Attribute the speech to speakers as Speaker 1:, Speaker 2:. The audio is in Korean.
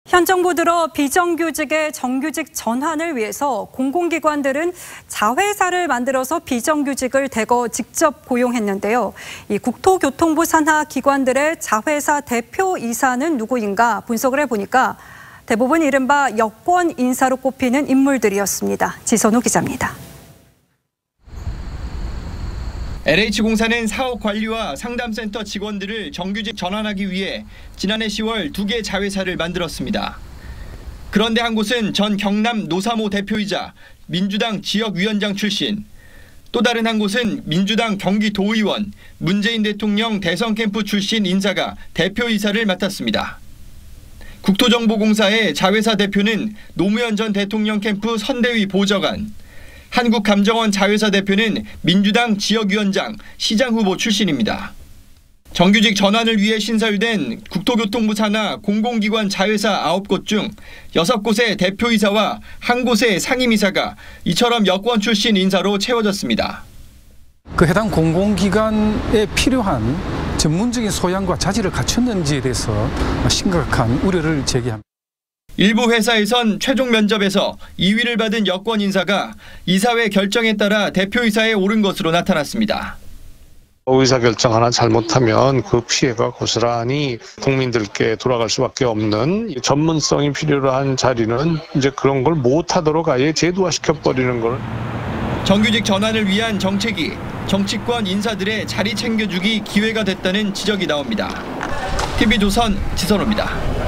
Speaker 1: 현 정부 들어 비정규직의 정규직 전환을 위해서 공공기관들은 자회사를 만들어서 비정규직을 대거 직접 고용했는데요. 이 국토교통부 산하 기관들의 자회사 대표이사는 누구인가 분석을 해보니까 대부분 이른바 여권 인사로 꼽히는 인물들이었습니다. 지선우 기자입니다.
Speaker 2: LH공사는 사업 관리와 상담센터 직원들을 정규직 전환하기 위해 지난해 10월 2개 자회사를 만들었습니다. 그런데 한 곳은 전 경남 노사모 대표이자 민주당 지역위원장 출신, 또 다른 한 곳은 민주당 경기도의원, 문재인 대통령 대선 캠프 출신 인사가 대표이사를 맡았습니다. 국토정보공사의 자회사 대표는 노무현 전 대통령 캠프 선대위 보좌관, 한국감정원 자회사 대표는 민주당 지역위원장, 시장 후보 출신입니다. 정규직 전환을 위해 신설된 국토교통부 산하 공공기관 자회사 9곳 중 6곳의 대표이사와 1곳의 상임이사가 이처럼 여권 출신 인사로 채워졌습니다.
Speaker 3: 그 해당 공공기관에 필요한 전문적인 소양과 자질을 갖췄는지에 대해서 심각한 우려를 제기합니다.
Speaker 2: 일부 회사에선 최종 면접에서 2위를 받은 여권 인사가 이사회 결정에 따라 대표이사에 오른 것으로 나타났습니다.
Speaker 4: 의사결정 하나 잘못하면 그 피해가 고스란히 국민들께 돌아갈 수밖에 없는 전문성이 필요로 한 자리는 이제 그런 걸 못하도록 아예 제도화시켜버리는 걸.
Speaker 2: 정규직 전환을 위한 정책이 정치권 인사들의 자리 챙겨주기 기회가 됐다는 지적이 나옵니다. TV조선 지선호입니다.